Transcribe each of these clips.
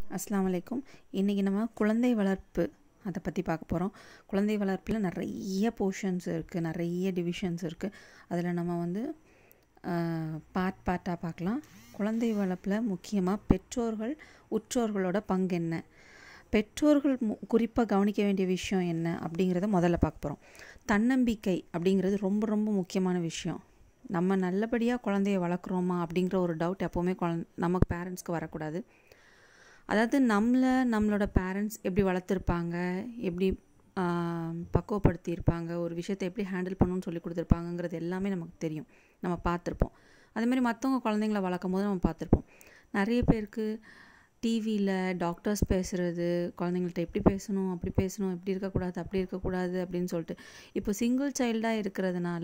அஸ்ஸலாமு அலைக்கும். இன்றைக்கி நம்ம குழந்தை வளர்ப்பு அதை பற்றி பார்க்க போகிறோம். குழந்தை வளர்ப்பில் நிறைய போர்ஷன்ஸ் இருக்குது, நிறைய டிவிஷன்ஸ் இருக்குது. அதில் நம்ம பார்ட்டாக பார்க்கலாம். குழந்தை வளர்ப்பில் முக்கியமாக பெற்றோர்கள் உற்றோர்களோட பங்கு என்ன, பெற்றோர்கள் குறிப்பாக கவனிக்க வேண்டிய விஷயம் என்ன அப்படிங்கிறத முதல்ல பார்க்க போகிறோம். தன்னம்பிக்கை அப்படிங்கிறது ரொம்ப ரொம்ப முக்கியமான விஷயம். நம்ம நல்லபடியாக குழந்தைய வளர்க்குறோமா அப்படிங்கிற ஒரு டவுட் எப்போவுமே நமக்கு பேரண்ட்ஸ்க்கு வரக்கூடாது. அதாவது நம்மளோட பேரண்ட்ஸ் எப்படி வளர்த்துருப்பாங்க, எப்படி பக்குவப்படுத்தியிருப்பாங்க, ஒரு விஷயத்தை எப்படி ஹேண்டில் பண்ணணும்னு சொல்லி கொடுத்துருப்பாங்கங்கிறது எல்லாமே நமக்கு தெரியும், நம்ம பார்த்துருப்போம். அதேமாதிரி மற்றவங்க குழந்தைங்கள வளர்க்கும் போது நம்ம பார்த்துருப்போம். நிறைய பேருக்கு டிவியில் டாக்டர்ஸ் பேசுகிறது, குழந்தைங்கள்ட்ட எப்படி பேசணும், அப்படி பேசணும், இப்படி இருக்கக்கூடாது, அப்படி இருக்கக்கூடாது அப்படின்னு சொல்லிட்டு, இப்போ சிங்கிள் சைல்டாக இருக்கிறதுனால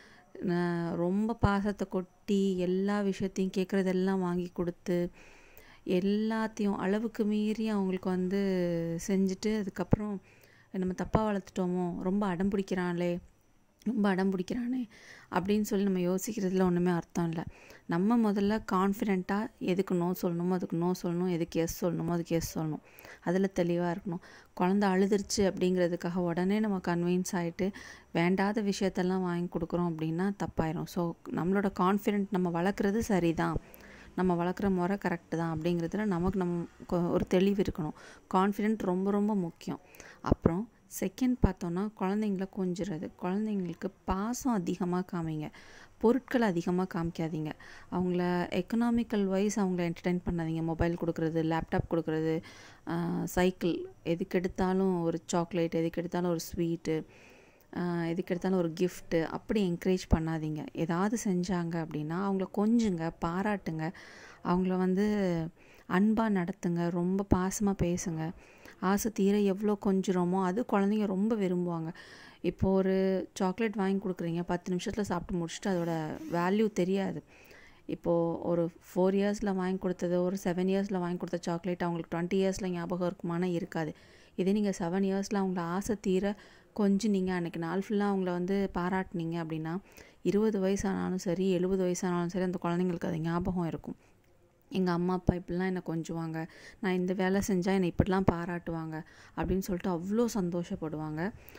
ரொம்ப பாசத்தை கொட்டி எல்லா விஷயத்தையும் கேட்குறதெல்லாம் வாங்கி கொடுத்து எல்லாத்தையும் அளவுக்கு மீறி அவங்களுக்கு செஞ்சுட்டு அதுக்கப்புறம் நம்ம தப்பாக வளர்த்துட்டோமோ, ரொம்ப அடம் பிடிக்கிறானே அப்படின்னு சொல்லி நம்ம யோசிக்கிறதுல ஒன்றுமே அர்த்தம் இல்லை. நம்ம முதல்ல கான்ஃபிடெண்ட்டாக எதுக்கு நோ சொல்லணுமோ அதுக்கு நோ சொல்லணும், எதுக்கு எஸ் சொல்லணுமோ அதுக்கு எஸ் சொல்லணும், அதில் தெளிவாக இருக்கணும். குழந்தை அழுதுருச்சு அப்படிங்கிறதுக்காக உடனே நம்ம கன்வின்ஸ் ஆகிட்டு வேண்டாத விஷயத்தெல்லாம் வாங்கி கொடுக்குறோம் அப்படின்னா தப்பாயிரும். ஸோ நம்மளோட கான்ஃபிடென்ட் நம்ம வளர்க்குறது சரிதான், நம்ம வளர்க்குற முறை கரெக்டு தான் அப்படிங்கிறதுல நமக்கு ஒரு தெளிவு இருக்கணும். கான்ஃபிடென்ட் ரொம்ப ரொம்ப முக்கியம். அப்புறம் செகண்ட் பார்த்தோன்னா குழந்தைங்கள கொஞ்சுறது. குழந்தைங்களுக்கு பாசம் அதிகமாக காமிங்க, பொருட்களை அதிகமாக காமிக்காதீங்க. அவங்கள எக்கனாமிக்கல் வைஸ் அவங்கள என்டர்டெயின் பண்ணாதீங்க. மொபைல் கொடுக்குறது, லேப்டாப் கொடுக்குறது, சைக்கிள், எதுக்கு எடுத்தாலும் ஒரு சாக்லேட், எதுக்கு எடுத்தாலும் ஒரு ஸ்வீட்டு, எதுக்கு எடுத்தாலும் ஒரு கிஃப்ட்டு, அப்படி என்கரேஜ் பண்ணாதீங்க. ஏதாவது செஞ்சாங்க அப்படின்னா அவங்கள கொஞ்சுங்க, பாராட்டுங்க, அவங்கள அன்பாக நடத்துங்க, ரொம்ப பாசமாக பேசுங்க. ஆசை தீர எவ்வளோ கொஞ்சுறோமோ அது குழந்தைங்க ரொம்ப விரும்புவாங்க. இப்போது ஒரு சாக்லேட் வாங்கி கொடுக்குறீங்க, 10 நிமிஷத்தில் சாப்பிட்டு முடிச்சுட்டு அதோட வேல்யூ தெரியாது. இப்போது ஒரு 4 இயர்ஸில் வாங்கி கொடுத்தது, ஒரு 7 இயர்ஸில் வாங்கி கொடுத்த சாக்லேட் அவங்களுக்கு 20 இயர்ஸில் ஞாபகம் இருக்குமானா இருக்காது. இதே நீங்கள் 7 இயர்ஸில் அவங்கள ஆசை தீர கொஞ்சம் நீங்கள் அன்றைக்கி நாள் ஃபுல்லாக அவங்கள பாராட்டினீங்க அப்படின்னா 20 வயசானாலும் சரி, 70 வயசானாலும் சரி, அந்த குழந்தைங்களுக்கு அது ஞாபகம் இருக்கும். எங்கள் அம்மா அப்பா இப்படிலாம் என்னை கொஞ்சுவாங்க, நான் இந்த வேலை செஞ்சால் என்னை இப்படிலாம் பாராட்டுவாங்க அப்படின்னு சொல்லிட்டு அவ்வளோ சந்தோஷப்படுவாங்க.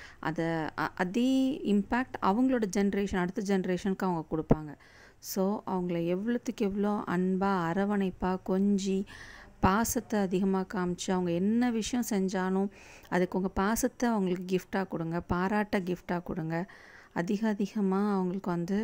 அதே இம்பேக்ட் அவங்களோட ஜென்ரேஷன், அடுத்த ஜென்ரேஷனுக்கு அவங்க கொடுப்பாங்க. ஸோ அவங்கள எவ்வளோத்துக்கு எவ்வளோ அன்பாக அரவணைப்பாக கொஞ்சி பாசத்தை அதிகமாக காமிச்சு அவங்க என்ன விஷயம் செஞ்சாலும் அதுக்கு உங்கள் பாசத்தை அவங்களுக்கு கிஃப்டாக கொடுங்க, பாராட்ட கிஃப்டாக கொடுங்க. அதிகமாக அவங்களுக்கு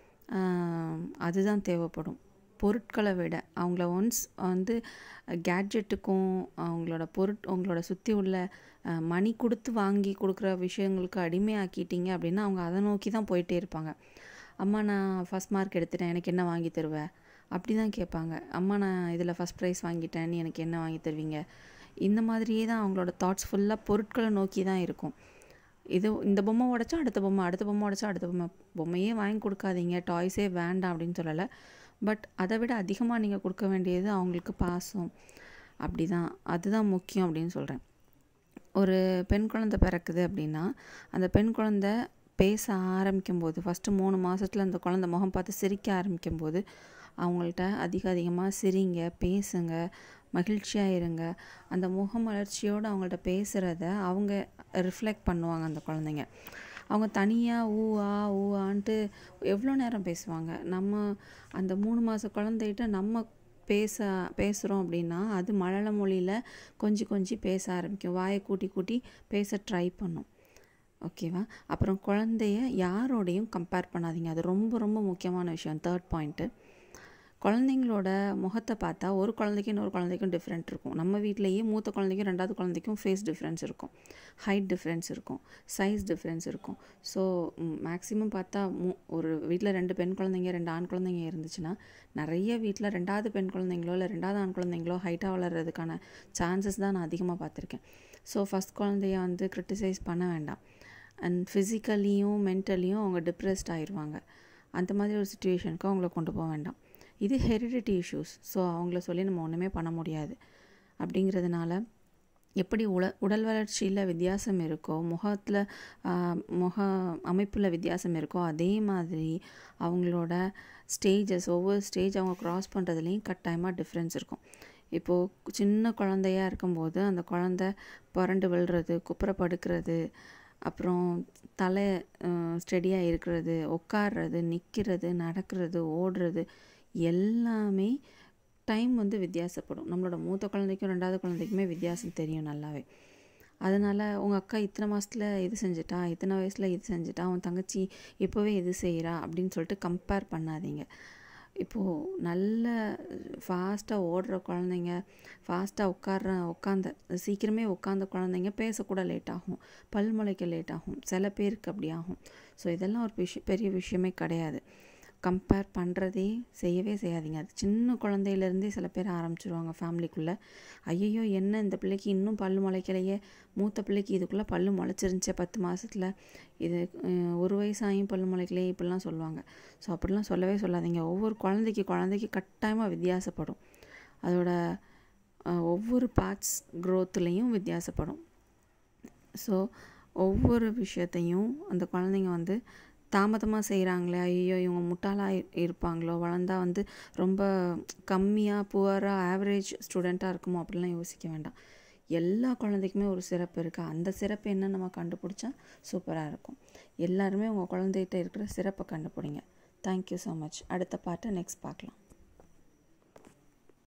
அதுதான் தேவைப்படும். பொருட்களை விட அவங்கள ஒன்ஸ் கேட்ஜெட்டுக்கும் உங்களோட சுற்றி உள்ள மணி கொடுத்து வாங்கி கொடுக்குற விஷயங்களுக்கு அடிமையாக்கிட்டீங்க அப்படின்னா அவங்க அதை நோக்கி தான் போயிட்டே இருப்பாங்க. அம்மா நான் ஃபஸ்ட் மார்க் எடுத்துட்டேன், எனக்கு என்ன வாங்கி தருவேன் அப்படி தான் கேட்பாங்க. அம்மா நான் இதில் ஃபஸ்ட் ப்ரைஸ் வாங்கிட்டேன், நீ எனக்கு என்ன வாங்கி தருவீங்க? இந்த மாதிரியே தான் அவங்களோட தாட்ஸ் ஃபுல்லாக பொருட்களை நோக்கி தான் இருக்கும். இந்த பொம்மை உடைச்சா அடுத்த பொம்மை உடைச்சா அடுத்த பொம்மையே வாங்கி கொடுக்காதீங்க, டாய்ஸே வேண்டாம் அப்படின்னு சொல்லலை. பட் அதை விட அதிகமாக நீங்கள் கொடுக்க வேண்டியது அவங்களுக்கு பாசம். அப்படி தான், அதுதான் முக்கியம் அப்படின்னு சொல்கிறேன். ஒரு பெண் குழந்தை பிறக்குது அப்படின்னா அந்த பெண் குழந்தை பேச ஆரம்பிக்கும் போது ஃபஸ்ட்டு 3 மாதத்தில் அந்த குழந்தை முகம் பார்த்து சிரிக்க ஆரம்பிக்கும் போது அவங்கள்ட்ட அதிகமாக சிரிங்க, பேசுங்க, மகிழ்ச்சியாக இருங்க. அந்த முகமலர்ச்சியோடு அவங்கள்ட்ட பேசுகிறத அவங்க ரிஃப்ளெக்ட் பண்ணுவாங்க. அந்த குழந்தைங்க அவங்க தனியாக ஊஆன்ட்டு எவ்வளோ நேரம் பேசுவாங்க. நம்ம அந்த 3 மாத குழந்தைகிட்ட நம்ம பேசுகிறோம் அப்படின்னா அது மழலை மொழியில் கொஞ்சி பேச ஆரம்பிக்கும், வாயை கூட்டி பேச ட்ரை பண்ணும். ஓகேவா? அப்புறம் குழந்தைய யாரோடையும் கம்பேர் பண்ணாதீங்க, அது ரொம்ப ரொம்ப முக்கியமான விஷயம். 3rd பாயிண்ட்டு, குழந்தைங்களோட முகத்தை பார்த்தா ஒரு குழந்தைக்கும் இன்னொரு குழந்தைக்கும் டிஃப்ரெண்ட் இருக்கும். நம்ம வீட்டிலேயே மூத்த குழந்தைக்கும் 2வது குழந்தைக்கும் ஃபேஸ் டிஃப்ரென்ஸ் இருக்கும், ஹைட் டிஃப்ரென்ஸ் இருக்கும், சைஸ் டிஃப்ரென்ஸ் இருக்கும். ஸோ மேக்ஸிமம் பார்த்தா ஒரு வீட்டில் 2 பெண் குழந்தைங்க 2 ஆண் குழந்தைங்க இருந்துச்சுன்னா நிறைய வீட்டில் 2வது பெண் குழந்தைங்களோ இல்லை 2வது ஆண் குழந்தைங்களோ ஹைட்டாக வளர்கிறதுக்கான சான்சஸ் தான் நான் அதிகமாக பார்த்துருக்கேன். ஸோ ஃபஸ்ட் குழந்தைய கிரிட்டிசைஸ் பண்ண வேண்டாம். அண்ட் ஃபிசிக்கலியும் மென்டலியும் அவங்க டிப்ரெஸ்ட் ஆயிடுவாங்க. அந்த மாதிரி ஒரு சுச்சுவேஷனுக்கு அவங்கள கொண்டு போக வேண்டாம். இது ஹெரிடிட்டி இஷ்யூஸ். ஸோ அவங்கள சொல்லி நம்ம ஒன்றுமே பண்ண முடியாது. அப்படிங்கிறதுனால எப்படி உடல் வளர்ச்சியில் வித்தியாசம் இருக்கோ, முக அமைப்பில் வித்தியாசம் இருக்கோ, அதே மாதிரி அவங்களோட ஸ்டேஜஸ், ஒவ்வொரு ஸ்டேஜ் அவங்க க்ராஸ் பண்ணுறதுலேயும் கட்டாயமாக டிஃப்ரென்ஸ் இருக்கும். இப்போது சின்ன குழந்தையாக இருக்கும்போது அந்த குழந்தை புரண்டு விழுறது, குப்புற படுக்கிறது, அப்புறம் தலை ஸ்டெடியாக இருக்கிறது, உட்கார்றது, நிற்கிறது, நடக்கிறது, ஓடுறது எல்லாமே டைம் வந்து வித்தியாசப்படும். நம்மளோட மூத்த குழந்தைக்கும் 2வது குழந்தைக்குமே வித்தியாசம் தெரியும் நல்லாவே. அதனால் உங்கள் அக்கா இத்தனை மாதத்தில் இது செஞ்சிட்டா, இத்தனை வயசில் இது செஞ்சிட்டா, உன் தங்கச்சி இப்போவே இது செய்கிறா அப்படின்னு சொல்லிட்டு கம்பேர் பண்ணாதீங்க. இப்போது நல்ல ஃபாஸ்ட்டாக ஓடுற குழந்தைங்க, ஃபாஸ்ட்டாக உட்காந்த சீக்கிரமே உட்காந்த குழந்தைங்க பேசக்கூட லேட் ஆகும், பல் முளைக்க லேட் ஆகும், சில பேருக்கு அப்படி ஆகும். ஸோ இதெல்லாம் ஒரு பெரிய விஷயமே கிடையாது. கம்பேர் பண்ணுறதே செய்யவே செய்யாதீங்க. அது சின்ன குழந்தையிலேருந்தே சில பேர் ஆரம்பிச்சிருவாங்க ஃபேமிலிக்குள்ளே. ஐயையோ என்ன இந்த பிள்ளைக்கு இன்னும் பல் முளைக்கலையே, மூத்த பிள்ளைக்கு இதுக்குள்ளே பல் முளைச்சிருந்துச்சே 10 மாதத்தில், இது 1 வயசாகியும் பல் முளைக்கலையே இப்படிலாம் சொல்லுவாங்க. ஸோ அப்படிலாம் சொல்லவே சொல்லாதீங்க. ஒவ்வொரு குழந்தைக்கு கட்டாயமாக வித்தியாசப்படும். அதோட ஒவ்வொரு பார்ட்ஸ் க்ரோத்துலேயும் வித்தியாசப்படும். ஸோ ஒவ்வொரு விஷயத்தையும் அந்த குழந்தைங்க வந்து தாமதமாக செய்கிறாங்களே, ஐயோ இவங்க முட்டாளாக இருப்பாங்களோ, வளர்ந்தா வந்து ரொம்ப கம்மியாக புவராக ஆவரேஜ் ஸ்டூடெண்ட்டாக இருக்குமோ அப்படிலாம் யோசிக்க வேண்டாம். எல்லா குழந்தைக்குமே ஒரு சிறப்பு இருக்குது. அந்த சிறப்பு என்ன நம்ம கண்டுபிடிச்சா சூப்பராக இருக்கும். எல்லாருமே உங்கள் குழந்தைகிட்ட இருக்கிற சிறப்பை கண்டுபிடிங்க. Thank you so much. அடுத்த பாட்டை நெக்ஸ்ட் பார்க்கலாம்.